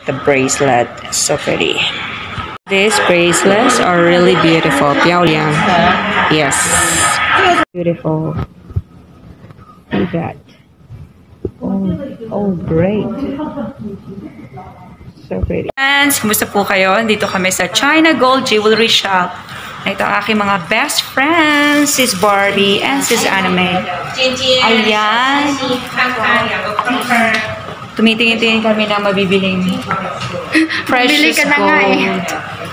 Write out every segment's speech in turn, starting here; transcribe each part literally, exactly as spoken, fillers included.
The bracelet is so pretty. These bracelets are really beautiful. Piaoliang. Yes. Beautiful. Look at that. Oh, oh, great. So pretty. Friends, kumusta po kayo? Dito kami sa China Gold Jewelry Shop. Ito ang aking mga best friends, Sis Barbie and Sis Anime. Ayan. Tumitingin-tingin kami na mabibiling precious gold.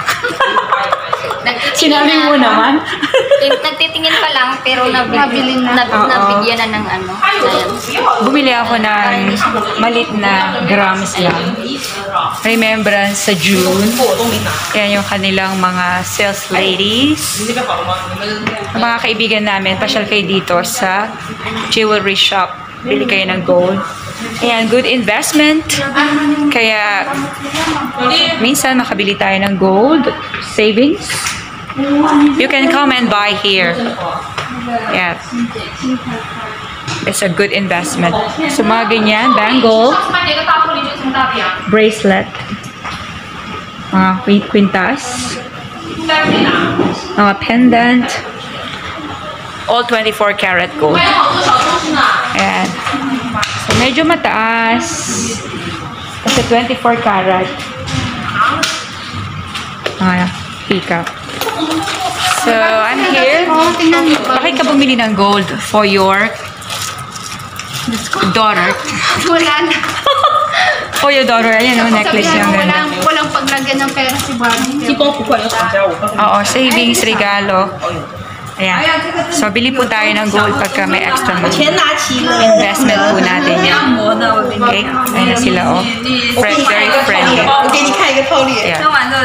Sinabi mo naman? Nagtitingin pa lang, pero nabili na, nabigyan na ng ano. Bumili ako ng malit na grams lang. Remembrance sa June. Yan yung kanilang mga sales ladies. Mga kaibigan namin, pasyal kayo dito sa jewelry shop. Bili kayo ng gold. Ayan, good investment. Kaya, minsan makabili tayo ng gold savings. You can come and buy here. Yeah. It's a good investment. So, mga ganyan, bangle, bracelet, mga quintas, mga pendant, all twenty-four karat gold. Ayan. So, medyo mataas. Kasi twenty-four karat. Mga hika. So, I'm here. Bakit ka bumili ng gold for your daughter? Wala na. For your daughter. Ayan o, necklace yung ganda. Walang, walang paglagyan ng pera si Barbie. Oo, savings, regalo. Ayan. So, bili po tayo ng gold pagka may extra money. Investment po natin yan. Okay? Ayan na sila, oh. Very friendly. Ayan.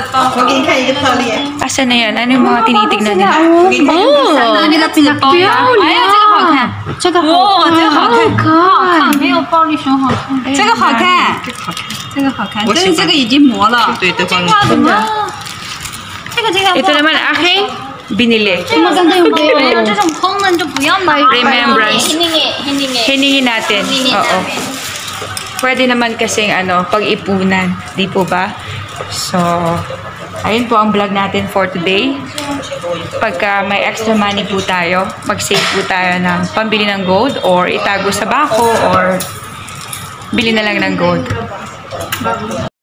Asa na yan? Ano yung mga tinitignan nila? Oh! Saan nila pinakpila? Ayan, 这个好看。这个好看。这个好看。没有暴力熊好看。这个好看。这个好看。但是这个已经磨了。对对对。怎么？这个这个。 Ito naman aking binili. Maganda yung gold. 这种功能就不要买。 Remembrance. Hiningi. Hiningi. Hiningin natin. Oo. Pwede naman kasing ano, pag-ipunan. Di po ba? So, ayun po ang vlog natin for today. Pagka may extra money po tayo, mag-save po tayo ng pambili ng gold or itago sa bako or bili na lang ng gold.